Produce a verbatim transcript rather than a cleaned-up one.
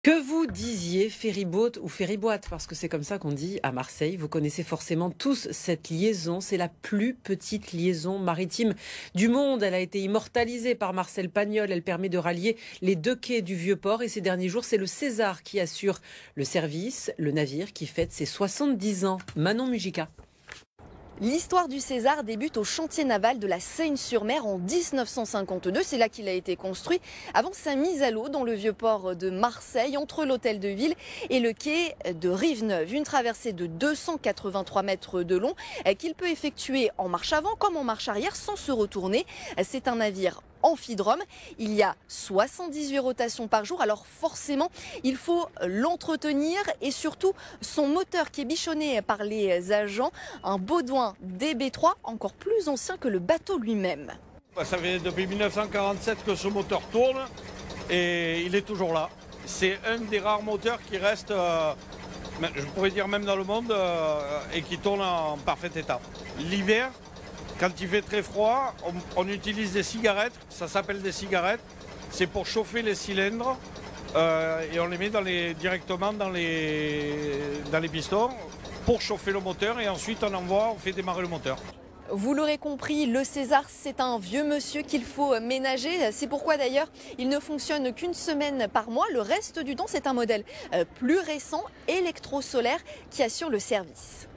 Que vous disiez ferryboat ou ferryboat, parce que c'est comme ça qu'on dit à Marseille, vous connaissez forcément tous cette liaison. C'est la plus petite liaison maritime du monde. Elle a été immortalisée par Marcel Pagnol. Elle permet de rallier les deux quais du Vieux-Port. Et ces derniers jours, c'est le César qui assure le service, le navire qui fête ses soixante-dix ans. Manon Mujica. L'histoire du César débute au chantier naval de la Seyne-sur-Mer en mille neuf cent cinquante-deux. C'est là qu'il a été construit avant sa mise à l'eau dans le vieux port de Marseille, entre l'hôtel de ville et le quai de Rive-Neuve. Une traversée de deux cent quatre-vingt-trois mètres de long qu'il peut effectuer en marche avant comme en marche arrière sans se retourner. C'est un navire amphidrome. Il y a soixante-dix-huit rotations par jour, alors forcément il faut l'entretenir et surtout son moteur qui est bichonné par les agents, un Baudouin D B trois encore plus ancien que le bateau lui-même. Ça fait depuis mille neuf cent quarante-sept que ce moteur tourne et il est toujours là. C'est un des rares moteurs qui reste, euh, je pourrais dire même dans le monde, euh, et qui tourne en parfait état. L'hiver, quand il fait très froid, on, on utilise des cigarettes, ça s'appelle des cigarettes, c'est pour chauffer les cylindres euh, et on les met dans les, directement dans les, dans les pistons pour chauffer le moteur et ensuite on envoie, on fait démarrer le moteur. Vous l'aurez compris, le César, c'est un vieux monsieur qu'il faut ménager. C'est pourquoi d'ailleurs, il ne fonctionne qu'une semaine par mois. Le reste du temps, c'est un modèle plus récent, électro-solaire, qui assure le service.